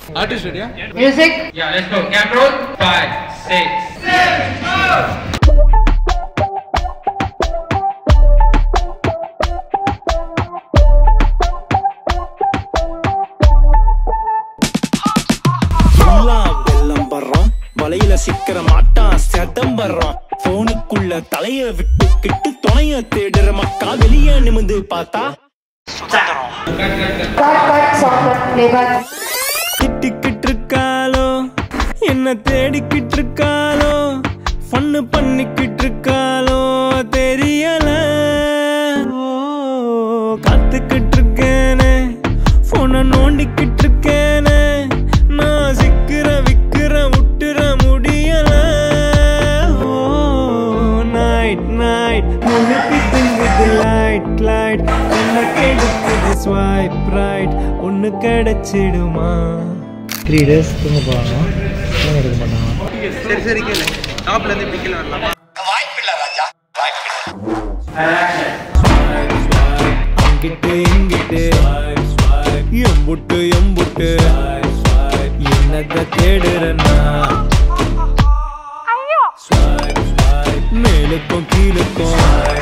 Artist ready? Music. Yeah, let's go. Camera roll. 5, 6, 7, go. வலையில சிக்கிற மாட்டான் சதம்பரம் போனுக்குள்ள தலைய விட்டுக்கிட்டு துணைய தேடுற மக்கா வெளியே நிமிந்து பார்த்தா திட்டிக்கிட்டு இருக்காளோ என்ன தேடிக்கிட்டு இருக்காளோ ஃபன்னு பண்ணிக்கிட்டு இருக்காளோ தெரியல காத்துக்கிட்டு இருக்கேனே போன நோண்டிக்கிட்டு இருக்கேனே நான் சிக்கிற விக்கிற விட்டுற முடியல நைட் நைட் முழுக்கிட்டு லைட் லைட் என்ன கெடுக்குது ஸ்வைப் ரைட் ஒன்னு கிடைச்சிடுமா 3 days தூங்க போறாங்க எடுக்க மாட்டாங்க சரி சரி கேளு டாப்ல இருந்து பிக்கல வரலாமா வாய்ப்பில்லை ராஜா வாய்ப்பில்லை அங்கிட்டு இங்கிட்டு எம்புட்டு எம்புட்டு என்னத தேடுறனா மேலுக்கும் கீழுக்கும்